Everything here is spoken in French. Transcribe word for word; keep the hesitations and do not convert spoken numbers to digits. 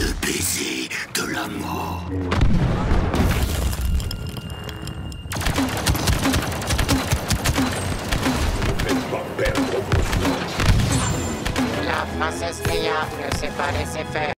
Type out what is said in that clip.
Le baiser de l'amour. La princesse Leia ne s'est pas laissée faire.